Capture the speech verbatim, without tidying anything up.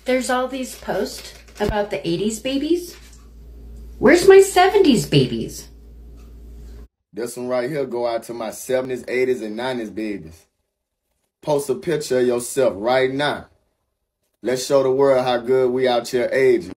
There's all these posts about the eighties babies. Where's my seventies babies? This one right here go out to my seventies, eighties, and nineties babies. Post a picture of yourself right now. Let's show the world how good we out here aging.